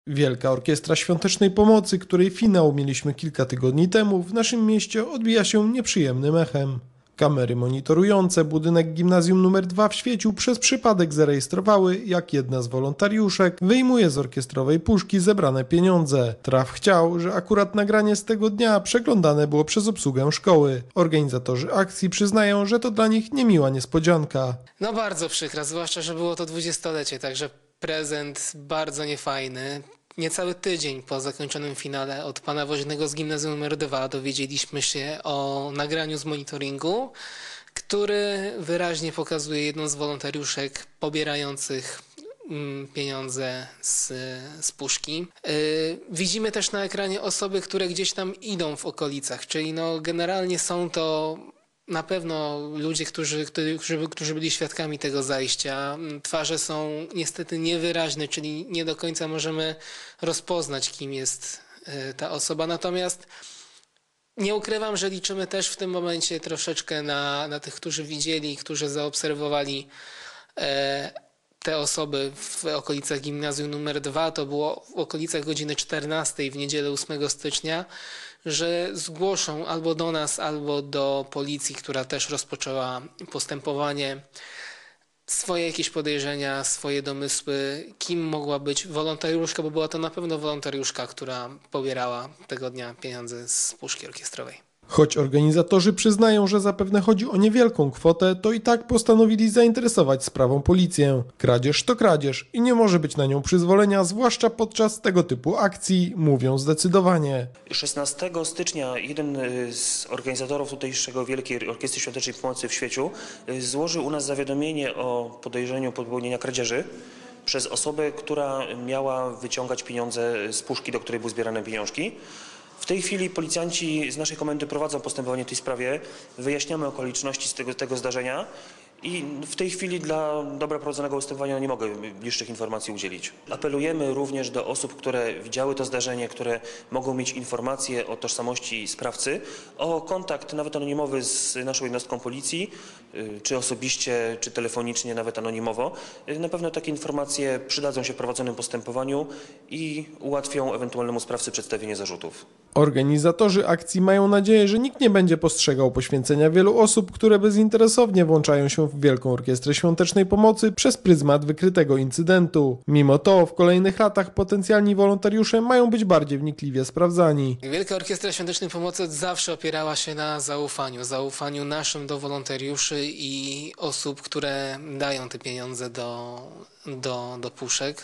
Wielka Orkiestra Świątecznej Pomocy, której finał mieliśmy kilka tygodni temu, w naszym mieście odbija się nieprzyjemnym echem. Kamery monitorujące budynek gimnazjum nr 2 w Świeciu przez przypadek zarejestrowały, jak jedna z wolontariuszek wyjmuje z orkiestrowej puszki zebrane pieniądze. Traf chciał, że akurat nagranie z tego dnia przeglądane było przez obsługę szkoły. Organizatorzy akcji przyznają, że to dla nich niemiła niespodzianka. No bardzo przykra, zwłaszcza, że było to 20-lecie, także prezent bardzo niefajny. Niecały tydzień po zakończonym finale od pana woźnego z gimnazjum nr 2 dowiedzieliśmy się o nagraniu z monitoringu, który wyraźnie pokazuje jedną z wolontariuszek pobierających pieniądze z puszki. Widzimy też na ekranie osoby, które gdzieś tam idą w okolicach, czyli no generalnie są to na pewno ludzie, którzy byli świadkami tego zajścia. Twarze są niestety niewyraźne, czyli nie do końca możemy rozpoznać, kim jest ta osoba. Natomiast nie ukrywam, że liczymy też w tym momencie troszeczkę na tych, którzy widzieli, którzy zaobserwowali te osoby w okolicach gimnazjum nr 2. To było w okolicach godziny 14 w niedzielę 8 stycznia, że zgłoszą albo do nas, albo do policji, która też rozpoczęła postępowanie, swoje jakieś podejrzenia, swoje domysły, kim mogła być wolontariuszka, bo była to na pewno wolontariuszka, która pobierała tego dnia pieniądze z puszki orkiestrowej. Choć organizatorzy przyznają, że zapewne chodzi o niewielką kwotę, to i tak postanowili zainteresować sprawą policję. Kradzież to kradzież i nie może być na nią przyzwolenia, zwłaszcza podczas tego typu akcji, mówią zdecydowanie. 16 stycznia jeden z organizatorów tutejszego Wielkiej Orkiestry Świątecznej Pomocy w Świeciu złożył u nas zawiadomienie o podejrzeniu popełnienia kradzieży przez osobę, która miała wyciągać pieniądze z puszki, do której były zbierane pieniążki. W tej chwili policjanci z naszej komendy prowadzą postępowanie w tej sprawie, wyjaśniamy okoliczności tego zdarzenia i w tej chwili dla dobra prowadzonego postępowania nie mogę bliższych informacji udzielić. Apelujemy również do osób, które widziały to zdarzenie, które mogą mieć informacje o tożsamości sprawcy, o kontakt nawet anonimowy z naszą jednostką policji, czy osobiście, czy telefonicznie, nawet anonimowo. Na pewno takie informacje przydadzą się w prowadzonym postępowaniu i ułatwią ewentualnemu sprawcy przedstawienie zarzutów. Organizatorzy akcji mają nadzieję, że nikt nie będzie postrzegał poświęcenia wielu osób, które bezinteresownie włączają się w Wielką Orkiestrę Świątecznej Pomocy przez pryzmat wykrytego incydentu. Mimo to w kolejnych latach potencjalni wolontariusze mają być bardziej wnikliwie sprawdzani. Wielka Orkiestra Świątecznej Pomocy zawsze opierała się na zaufaniu naszym do wolontariuszy i osób, które dają te pieniądze do puszek.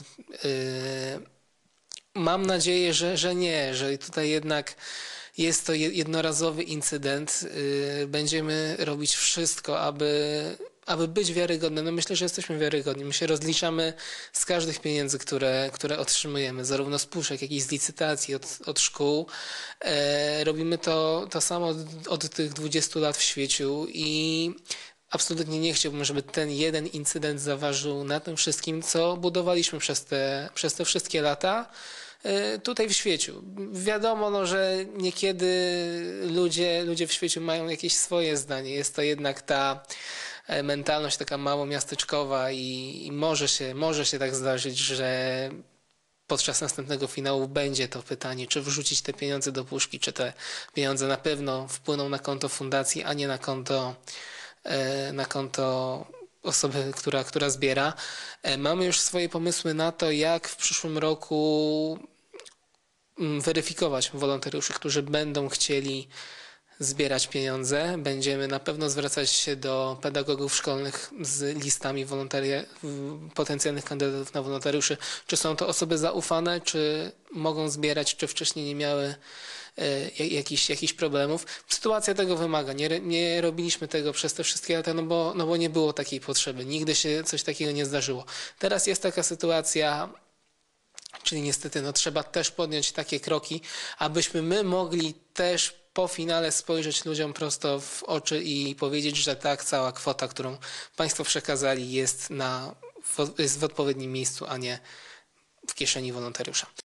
Mam nadzieję, że nie, że tutaj jednak jest to jednorazowy incydent. Będziemy robić wszystko, aby być wiarygodny. No myślę, że jesteśmy wiarygodni. My się rozliczamy z każdych pieniędzy, które otrzymujemy, zarówno z puszek, jak i z licytacji, od szkół. Robimy to samo od tych 20 lat w Świeciu i absolutnie nie chciałbym, żeby ten jeden incydent zaważył na tym wszystkim, co budowaliśmy przez te wszystkie lata tutaj w Świeciu. Wiadomo, no, że niekiedy ludzie w Świeciu mają jakieś swoje zdanie. Jest to jednak ta mentalność taka małomiasteczkowa i może się tak zdarzyć, że podczas następnego finału będzie to pytanie, czy wrzucić te pieniądze do puszki, czy te pieniądze na pewno wpłyną na konto fundacji, a nie na konto osoby, która zbiera. Mamy już swoje pomysły na to, jak w przyszłym roku weryfikować wolontariuszy, którzy będą chcieli zbierać pieniądze. Będziemy na pewno zwracać się do pedagogów szkolnych z listami potencjalnych kandydatów na wolontariuszy. Czy są to osoby zaufane, czy mogą zbierać, czy wcześniej nie miały jakichś problemów. Sytuacja tego wymaga. Nie robiliśmy tego przez te wszystkie lata, no bo nie było takiej potrzeby. Nigdy się coś takiego nie zdarzyło. Teraz jest taka sytuacja, czyli niestety trzeba też podjąć takie kroki, abyśmy my mogli też po finale spojrzeć ludziom prosto w oczy i powiedzieć, że tak, cała kwota, którą państwo przekazali, jest w odpowiednim miejscu, a nie w kieszeni wolontariusza.